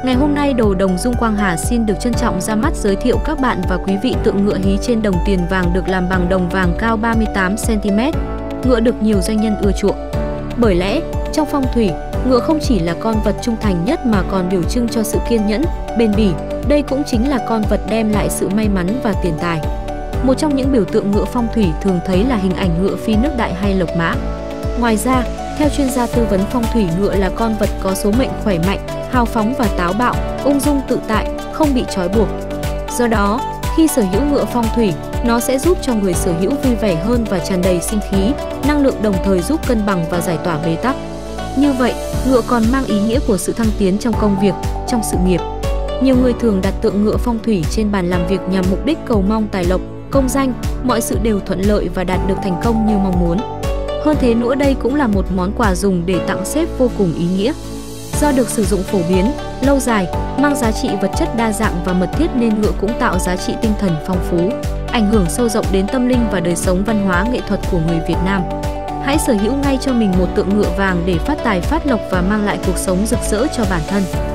Ngày hôm nay Đồ Đồng Dung Quang Hà xin được trân trọng ra mắt giới thiệu các bạn và quý vị tượng ngựa hí trên đồng tiền vàng được làm bằng đồng vàng cao 38 cm. Ngựa được nhiều doanh nhân ưa chuộng. Bởi lẽ, trong phong thủy, ngựa không chỉ là con vật trung thành nhất mà còn biểu trưng cho sự kiên nhẫn, bền bỉ. Đây cũng chính là con vật đem lại sự may mắn và tiền tài. Một trong những biểu tượng ngựa phong thủy thường thấy là hình ảnh ngựa phi nước đại hay lộc mã. Ngoài ra, theo chuyên gia tư vấn phong thủy, ngựa là con vật có số mệnh khỏe mạnh, hào phóng và táo bạo, ung dung tự tại, không bị trói buộc. Do đó, khi sở hữu ngựa phong thủy, nó sẽ giúp cho người sở hữu vui vẻ hơn và tràn đầy sinh khí, năng lượng, đồng thời giúp cân bằng và giải tỏa bế tắc. Như vậy, ngựa còn mang ý nghĩa của sự thăng tiến trong công việc, trong sự nghiệp. Nhiều người thường đặt tượng ngựa phong thủy trên bàn làm việc nhằm mục đích cầu mong tài lộc, công danh, mọi sự đều thuận lợi và đạt được thành công như mong muốn. Hơn thế nữa, đây cũng là một món quà dùng để tặng sếp vô cùng ý nghĩa. Do được sử dụng phổ biến, lâu dài, mang giá trị vật chất đa dạng và mật thiết nên ngựa cũng tạo giá trị tinh thần phong phú, ảnh hưởng sâu rộng đến tâm linh và đời sống văn hóa nghệ thuật của người Việt Nam. Hãy sở hữu ngay cho mình một tượng ngựa vàng để phát tài phát lộc và mang lại cuộc sống rực rỡ cho bản thân.